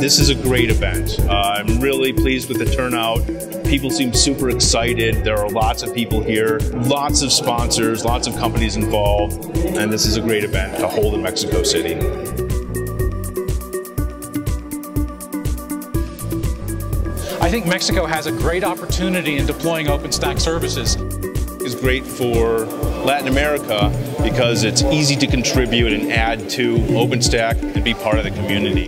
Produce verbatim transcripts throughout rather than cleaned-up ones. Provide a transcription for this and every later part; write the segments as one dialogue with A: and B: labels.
A: This is a great event. Uh, I'm really pleased with the turnout. People seem super excited. There are lots of people here, lots of sponsors, lots of companies involved, and this is a great event to hold in Mexico City.
B: I think Mexico has a great opportunity in deploying OpenStack services.
A: It's great for Latin America because it's easy to contribute and add to OpenStack and be part of the community.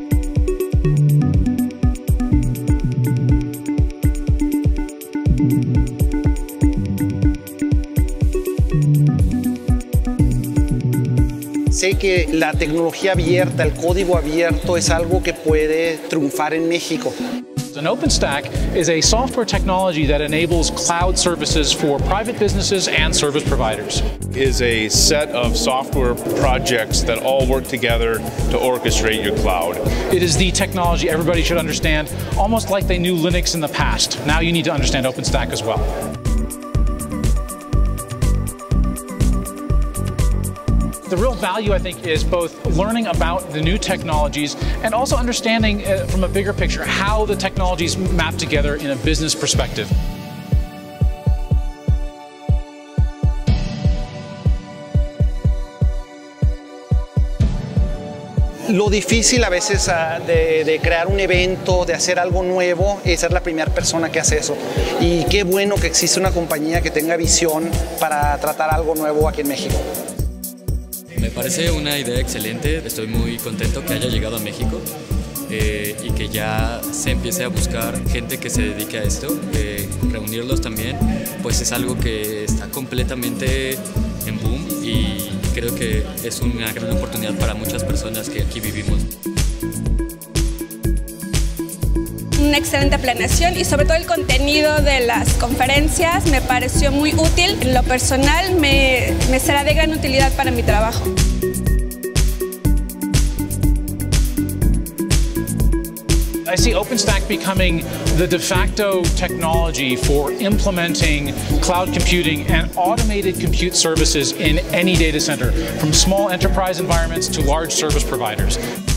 C: Sé que la tecnología abierta, el código abierto es algo que puede triunfar en México.
B: An OpenStack is a software technology that enables cloud services for private businesses and service providers.
A: Is a set of software projects that all work together to orchestrate your cloud.
B: It is the technology everybody should understand, almost like they knew Linux in the past. Now you need to understand OpenStack as well. The real value, I think, is both learning about the new technologies and also understanding uh, from a bigger picture how the technologies map together in a business perspective.
C: Lo difícil a veces uh, de, de crear un evento, de hacer algo nuevo, es ser la primera persona que hace eso. Y qué bueno que existe una compañía que tenga visión para tratar algo nuevo aquí en México.
D: Me parece una idea excelente, estoy muy contento que haya llegado a México eh, y que ya se empiece a buscar gente que se dedique a esto, eh, reunirlos también, pues es algo que está completamente en boom y creo que es una gran oportunidad para muchas personas que aquí vivimos.
E: Una excelente planeación y sobre todo el contenido de las conferencias me pareció muy útil. En lo personal me, me será de gran utilidad para mi trabajo.
B: I see OpenStack becoming the de facto technology for implementing cloud computing and automated compute services in any data center, from small enterprise environments to large service providers.